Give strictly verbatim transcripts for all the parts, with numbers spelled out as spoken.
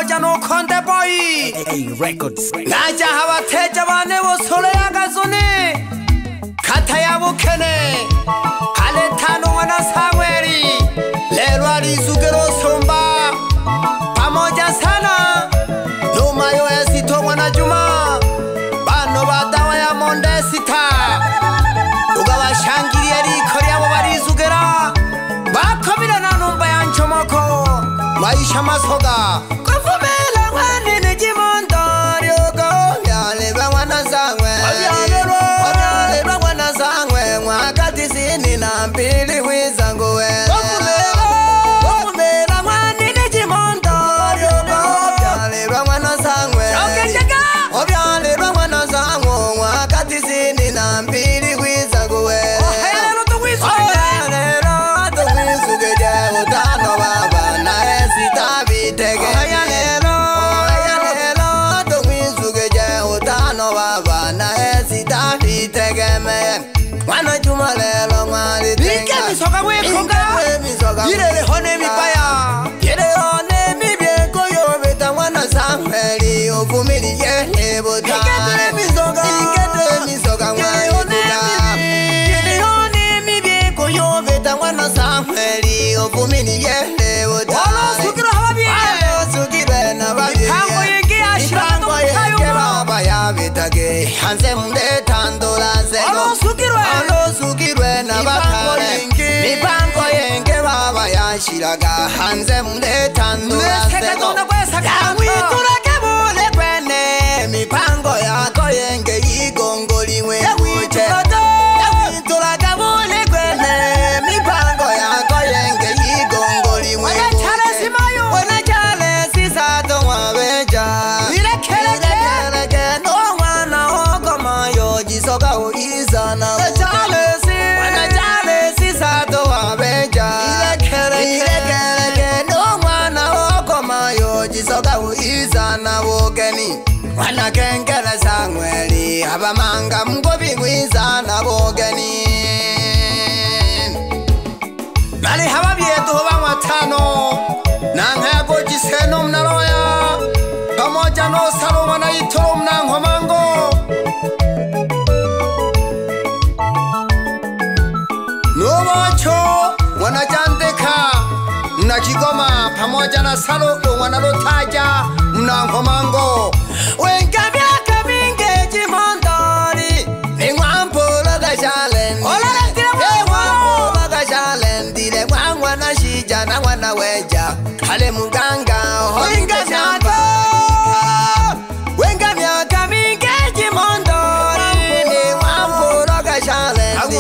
pamoja no Konde Boy Records Naja hawa teja wane wo sole ya gazone Kata ya wukene Kale tano wana sangweri Lelo alizugero somba Pamoja sana Numa yo esito wana juma Bano badawa ya monde sita Uga wa shangiri ya rikori ya wabalizugera Bakomila na numba ya nchomoko Maisha masoga Kufumela wani ni jimondo Ryogo Vyaleba wana zangwe Vyaleba wana zangwe Mwakati sini na mbili wizangu we Kufumela Kufumela wani ni jimondo Ryogo Vyaleba wana zangwe Vyaleba wana zangwe Mwakati sini na mbili wizangu we Ohelelo tu wizu Ohelelo tu wizu Geje utano baba na Tege Oyalelo, oyalelo, tumizu geje utano baba na esi tabi tege me Wana juma lelo mwali tenga Nike misoka wekonga Yirele hone mipaya Yere hone mibieko yobeta wana samheli Ufumili yele buta Iketele misoka Iketele misoka mwali tenga Yere hone mibieko yobeta wana samheli Ufumili yele buta Wala sukiro hawabi Mipango yenge ashirando mkayo Baba ya vitage Hanse mde tandola zego Olo sukirwe Olo sukirwe na bakare Mipango yenge baba ya shiraga Hanse mde tandola zego Ya witura kebule kwene Mipango yako yenge igongoli we uche Ya witura kebule kwene Mipango yako yenge igongoli we uche Soga uiza na Jalesi Wana jalesi sato wabeja Ile kere kere No mwana oko mayo Jisoga uiza na wogeni Wana kenkele sangweli Haba manga mgobi uiza na wogeni Nali haba bietu huba watano Nanga yako jiseno mnaroya Pamoja no salo wana itoro mnango mango Nowacho wanajandeka mna Kigoma pamoja na Saloko wanalotaja mna Nkomango Wenga miaka mingi jimondori Ningwampola gajalendi Ningwampola gajalendi Ningwamwa na shija na wana weja Hale muganga Wenga miaka Wenga miaka mingi jimondori Ningwampola gajalendi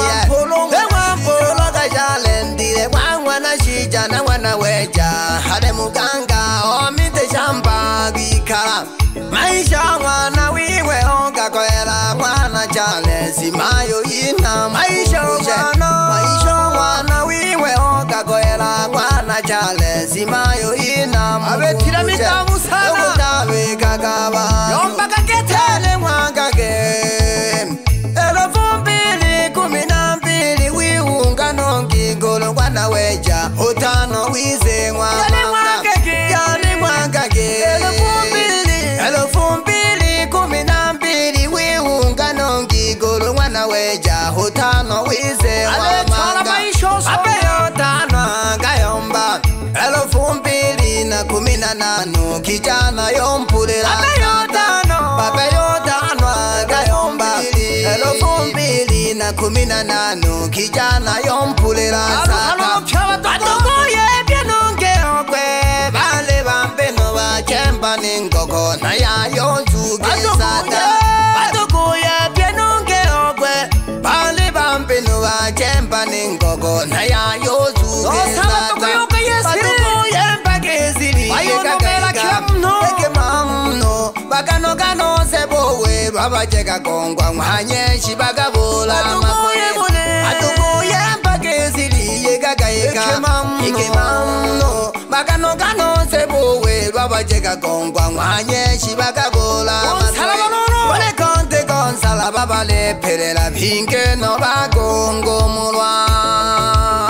Shija na wana weja Hale muganga omite shamba bikara Maisha wana wiwe onga kwela Wana chale simayo ina Maisha wana Maisha wana wiwe onga kwela Wana chale simayo ina Abetira mitamu sana Ukutawe kakaba Yomba kaketele mwanga game Elofumbili kumina mbili Wiunga nongi golo wana weja Utano wize mwanga Yani mwanga ge Elofumbili Elofumbili kumina mbili Wiunga nongi golo wana weja Utano wize mwanga Apeyo tano gayomba Elofumbili na kumina nanu Kijana yompulila Apeyo tano Apeyo tano gayomba Elofumbili na kumina nanu Kijana yompulila saka Atukuye pienunge okwe Bale bampeno bachemba ningoko Na ya yonzuge sata Atukuye pienunge okwe Bale bampeno bachemba ningoko Na ya yonzuge sata Atukuye mpagezili Eke mamno Bagano gano sebowe Babacheka kongwa Mwanyeshi bagabola Atukuye mune Atukuye mpagezili Yega Ike mamno Bagano gano sebowe Babacheka kongwa Mwanyeshi bagabola Wale konte konsala Babale perela Pinke no bagongo mulwa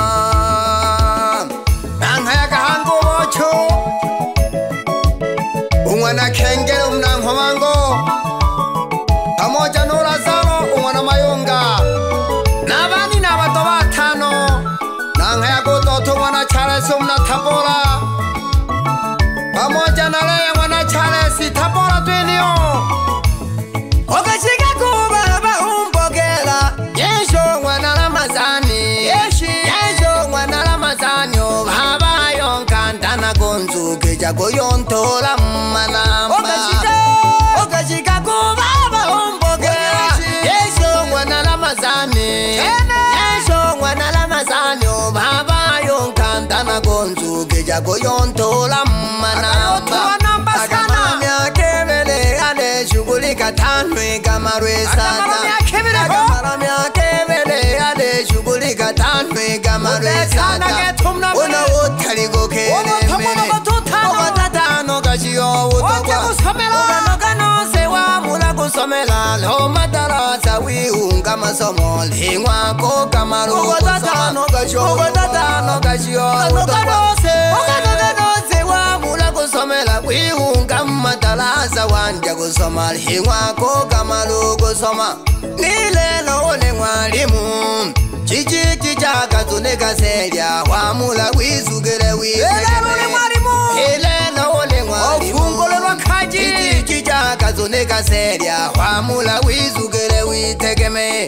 Nanga yaka hango mocho Tabora pamoja na Lea mwana Charles Tabora twenio Okashika kuba baba umbogela Yesho mwana Ramazani Yesho mwana Ramazani Baba yonkantana gonzu Kejago yontola manamba Okashika Okashika kuba baba umbogela Yesho mwana Ramazani Yesho mwana Ramazani Baba yonkantana gonzu Kejago yontola manamba Agamara kebele ade shuguli katanwe gamarwe sata Agamara kebele ade shuguli katanwe gamarwe sata Una utali gokele mene Ogatata kashiyo utokwa Oganoka no sewa mula kusomela Lo madarasa wiunga masomo Lingwa ko kamaru Ogatata no kashiyo Ogatata no kashiyo utokwa Oganoka no sewa mula kusomela Wiunga madarasa wanja kusoma Lingwa ko kamaru kusoma Nilelo ole mwalimu Chichi chichaka tuneka selya Wamula wizugere wizugere Ilena ole mwalimu Ofungolo wakaji Chichi chichaka tuneka selya Wamula wizugere witegeme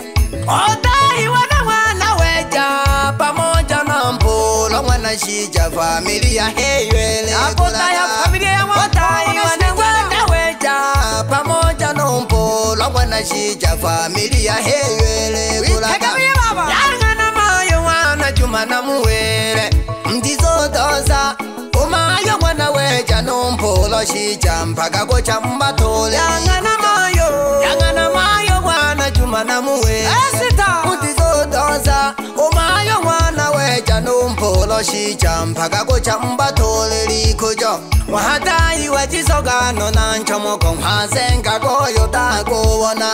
Otai wana wana weja Pamoja na mpolo Mwana shija familia heyuele Otai ya familia ya mwana Otai wana wana weja Pamoja na mpolo Mwana shija familia heyuele Witegeme baba Yangana mayo wana juma na muwele Mdizo doza Umayo mwana weja Numpolo shija mpaka kocha mbatole Yangana mayo Yangana mayo wana juma na muwele Esita Mdizo doza Umayo mwana weja Numpolo shija mpaka kocha mbatole Likujo Wahadai wajisoga no nancho moko Mhazenga goyo tako wana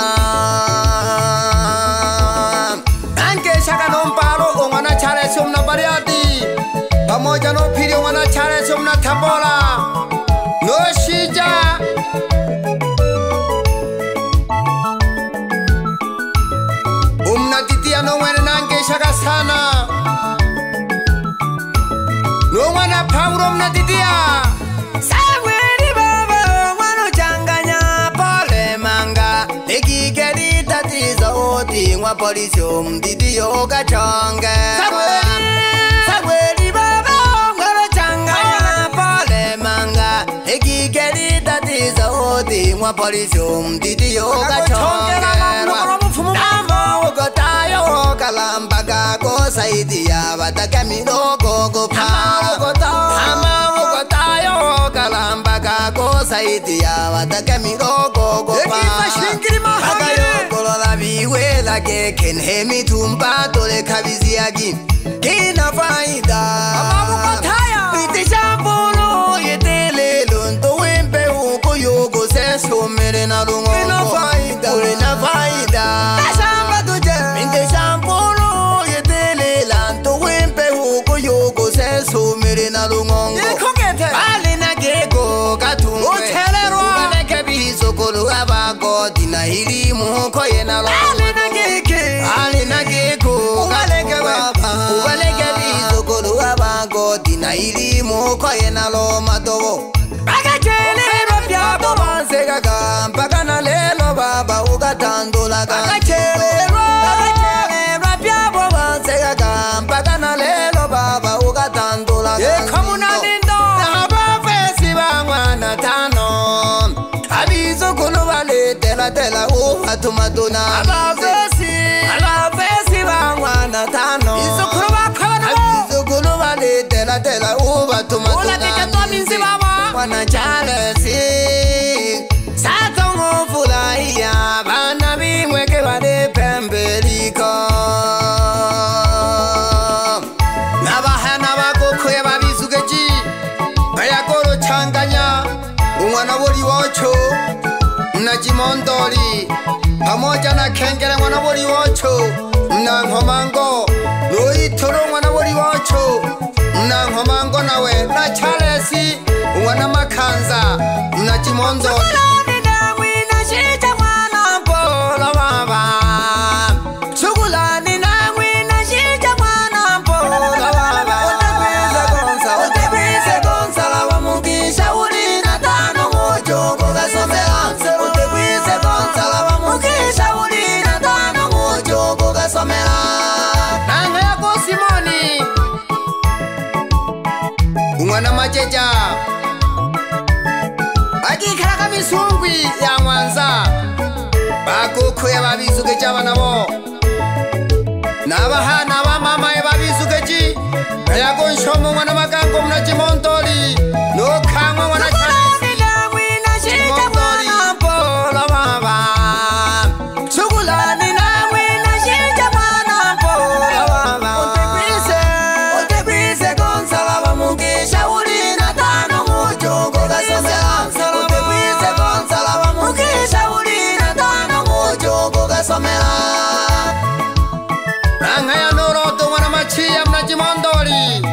Nanke shaka numpalo Mwana Charles umna bariati Pamoja no pili mwana Charles umna Tabora No shija Umna titia no mwene nanke shaka sana No mwana Paulo umna titia Saweri baba mwano changanya pole manga Leki keri tatiza oti Mwa polisi umdidi yoga chonge Saweri Saweri baba mwano changanya pole manga Leki keri tatiza oti Mwa polisi umdidi yoga chonge Namo ukotayo kalamba kako saidi ya Bataka minoko kupa Namo ukotayo kalamba kako saidi ya Bataka minoko kupa Akayo kolola biwe lake kenhe mitumba tole kabizi yagi Kina faida Wite shampolo yetele lunto wempe uko yoko seso mere na lungo Kina faida Ule na faida Tashamba tuje Wite shampolo yetele lanto wempe uko yoko seso mere na lungo Yekongete Bale na gego katumbe Utelerwa Ubaleke biso kolu abako Dina hili muko yena lo Ale na geke Ale na geko Ubaleke baba Ubaleke biso kolu abako Dina hili muko yena lo matobo Baka chele Rapya baba Segaka Mpaka na lelo baba Ugatandula Baka chele Baka chele Rapya baba Segaka Mpaka na lelo baba Ugatandula Yekamuna nindo Naba fesi bangwana tano Abizo kulu wale Tela tela uha tumaduna Abafesi Abafesi bangwana tano Izo kulu wakabana Abizo kulu wale Tela tela uha tumaduna Ula kika toa minzi baba Mwana Charles Sato ngofula iya Bana bimweke wale pembeliko Nabaha nabakukuye babisugeji Bayakoro changanya Umwana woli wocho Mna Jimondoli Pamoja na kengele mwana woli wocho Mna Nkomango Noitoro mwana woli wocho Mna Nkomango nawe Na Charles Mwana Makanza Mna Jimondoli Chocolate na wina shija mwana polo baba. Mateja agikaraga misungwi ya Mwanza bakukuye babisugeje abana bo nabahana ba mama babisugeje ayago nshomo mwana magango mna Chimondoli no kamwe mwana Charles na shita mwana pola baba sugulani na mwina shita mwana pola baba utepise utepise Gonzala bamugisha uri na tano mujogo gasomera utepise Gonzala bamugisha uri na tano mujogo gasomera nanga ya noroto mwana machia mna Chimondoli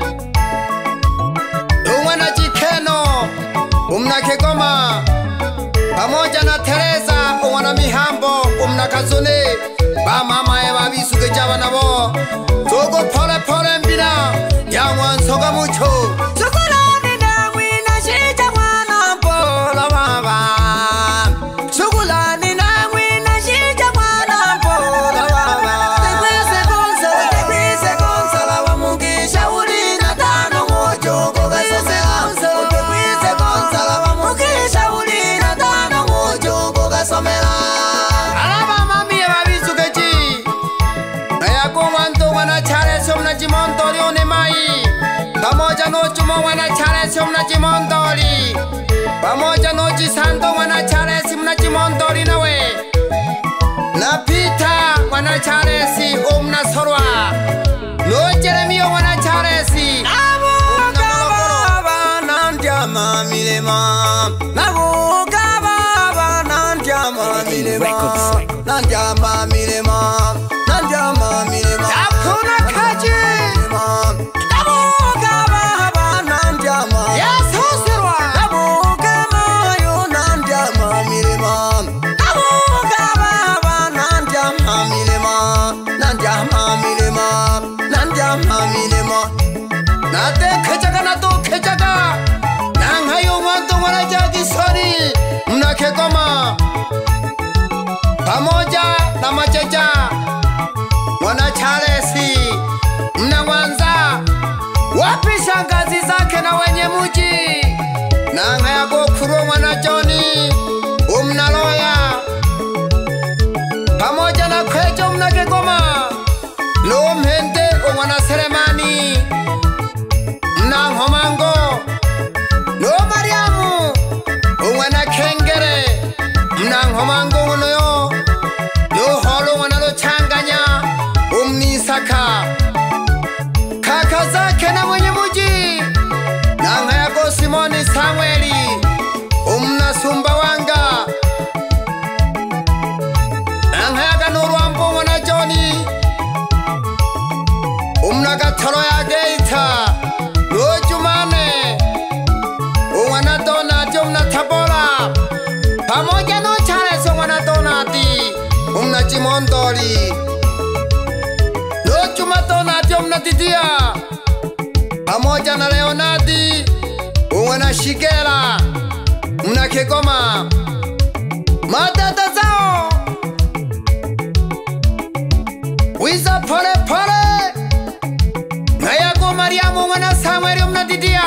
umwana Chikeno umna Kigoma pamoja na Teresa umwana Mihambo umna Kazune ba mama ya babisugeje abana bo zogo pole pole mbina ya Mwansoga mucho sukulani na mwina shita mwana pola baba sukulani na mwina shita mwana pola baba tepise Gonzala tepise Gonzala bamugisha uri na tano mujogo gasomera tepise Gonzala bamugisha uri na tano mujogo gasomera alaba mami ya babisugeje ayako mwanto mwana Charles mna Chimondoli one mai pamoja no Chumo mwana Charles mna Chimondoli pamoja no Chisando mwana Charles mna Chimondoli nawe na Peter mwana Charles umna Sorwa no Jeremio mwana Charles nabuka baba nandyama milema nabuka baba nandyama milema nandyama milema nandyama milema yakuna kaje nabuka baba nandyama yasosirwa nabuka mayo nandyama milema nabuka baba nandyama milema nandyama milema nandyama milema nate kejaga nato kejaga nangayo mwanto mwana Jackson mna Kigoma pamoja na Mateja mwana Charles mna Mwanza wapi shangazi zake na wenye muji nanga ya Gokuro mwana Johnny umna Loya pamoja na Kwejo mna Kigoma lo mhende mwana Seremani mna Homango lo Mariamu mwana Kengere mna Homango unoyo lo holo mwana lo Changanya umnisaka kaka zake na mwenye muji nanga yako Simoni Samueli umna Sumbawanga nanga yaka Nurwambo mwana Johnny umna Gatoro ya Geita lo Jumane umwana Donati umna Tabora pamoja no Charles umwana Donati umna Chimondoli lo Juma Donati umna Didia pamoja na Leonardi umwana Shigera umna Kigoma madada zao wiza pole pole ngayako Mariamu umwana Samueli umna Didia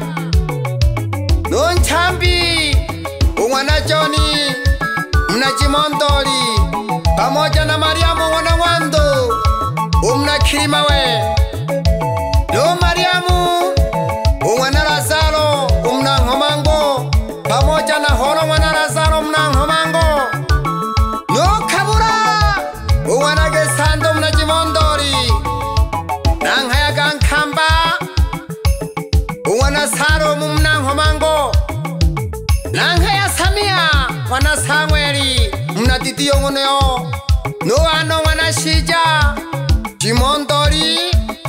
no Nchambi umwana Johnny umna Chimondoli pamoja na Mariamu umwana Wando umna Kilimawe no Mariamu umwana Lazaro umna Homango pamoja na Horo umwana Lazaro umna Homango no Kabura umwana Gesando umna Chimondoli nanga ya Gankamba umwana Saro umna Homango nanga ya Samia mwana Samueli mna Didio ngoneyo no ano mwana Shija Chimondoli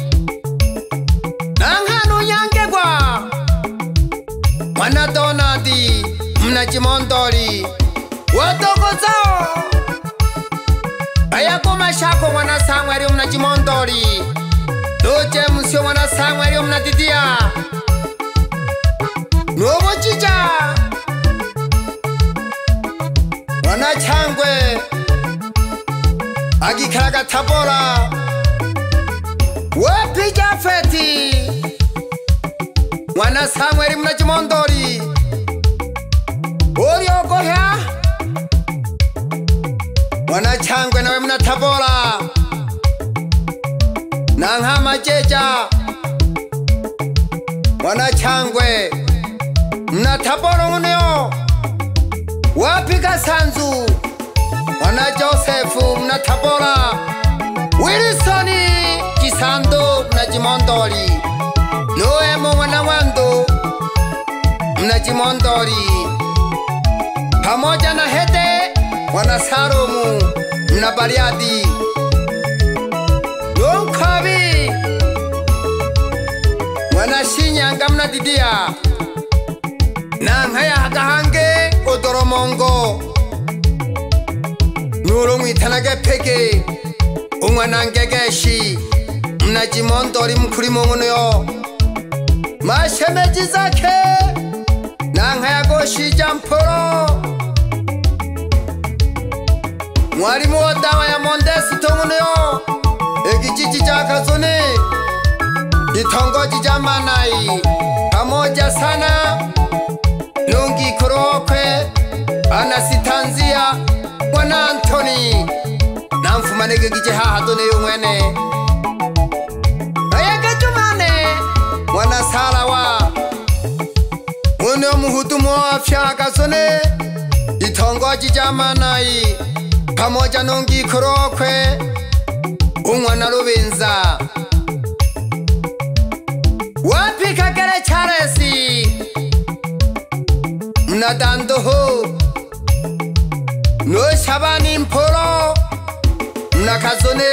nanga no Nyangegwa mwana Donati mna Chimondoli wadogo zao ayako Mashako mwana Samueli mna Chimondoli no James mwana Samueli mna Didia no Mochija mwana Changwe agikaraga Tabora wapi Jafeti mwana Samweli Mnajimondoli uliogohya mwana Changwe nawe Mnatabora nanka Majeja mwana Changwe Mnatabora uneyo wapi Gasanzu mwana Josefu Mnatabora Wilsoni Kisando Mnajimondoli Noemo mwana Wando Mnajimondoli pamoja na Hede mwana Salumu Mnabariadi Nonkabi mwana Shinyanga Mnadidia Nankaya Hagahange Odoromongo Nuro Mwitanage Pege umwana Ngegeshi Mnajimondoli mkuri mungunuyo mashemeji zake Nankaya Goshi Jamporo mwalimu wa dawa ya Mondesi Tongunuyo Ekijiji cha Kazone Kitongoji cha Manai pamoja sana Nungi Kurokwe Anasitanzia mwana Antoni Namfumanege gije hahadone yungwene Ayage Jumane mwana Salawa Uno muhudumu wa afya Kazone Kitongoji cha Manai pamoja Nungi Kurokwe umwana Rubenza wapi Kagere Charesi Mnadandoho no Shabani Mporo Mnakazone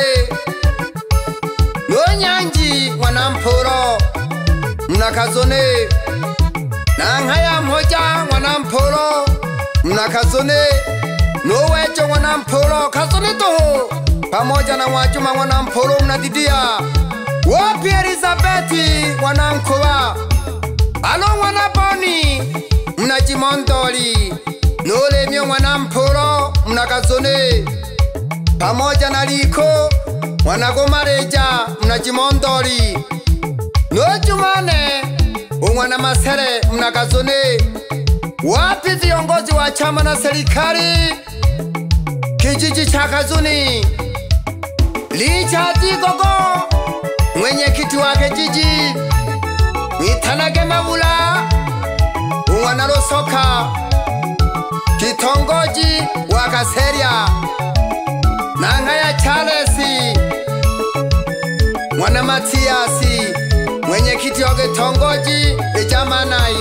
no Nyanji mwana Mporo Mnakazone Nankaya Mhoja mwana Mporo Mnakazone no Wecho mwana Mporo Kazone toho pamoja na Wajuma mwana Mporo Mnadidia wapi Elizabeti mwana Nkoba alo mwana Boni Mnajimondoli Nolemyo mwana Mporo Mnakazone pamoja na Liko mwana Gomareja Mnajimondoli no Jumane umwana Masere Mnakazone wapi viongozi wa chama na serikali kijiji cha Kazuni Licha Digogo mwenyekiti wa kijiji Mwitanage Mabula umwana Rusoka kitongoji wa Kaseria Nankaya Charesi mwana Matiasi mwenyekiti wa kitongoji cha Manai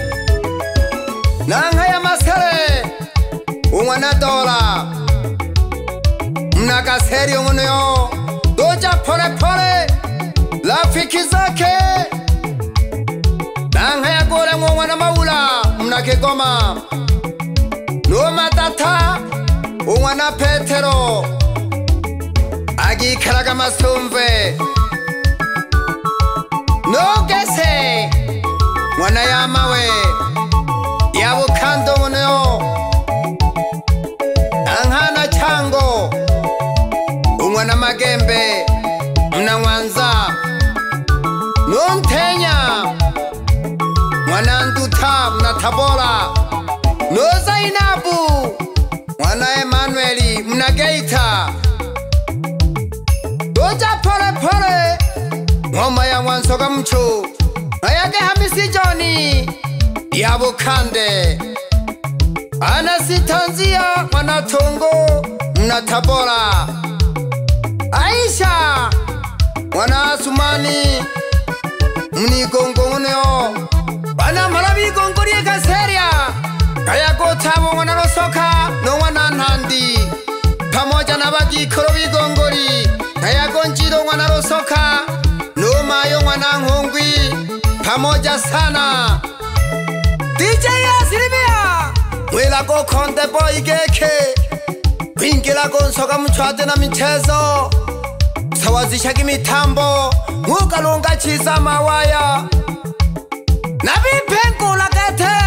Nankaya Masere umwana Dola Mnakaseri umunuyo doja pole pole rafiki zake Nankaya Gore mwana Mabula Mnakegoma no Matata umwana Petero agikaraga Masumve no Gese mwana Yamawe Yabukando umunuyo Nankana Chango umwana Magembe Mnamwanza Nontenya mwana Nduta Mnatabora no Zainabu mwana Emmanueli Mnageita doja pole pole ngoma ya Mwansoga Mchu Ayage Hamisi Joni Yabukande Anasitanzia mwana Tongo Mnatabora Aisha mwana Asumani Mnigongo uneo Bana Marabi Gongori Kaseria Kaya Gotabo mwana Rusoka no mwana Nandi pamoja na Bagikoro Bigongori Kaya Gonjiro mwana Rusoka no Mayo mwana Nkongwi pamoja sana D J Asilimia Mwela go Konde Boy Geke Wingira go Nsoga Mchwade na michezo Sawazishaga imitambo Mukalunga chiza mawaya Nabipengula gete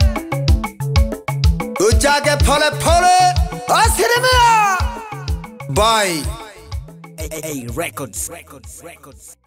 Ujage pole pole Asilimia Bye. A, A, A records, records, records.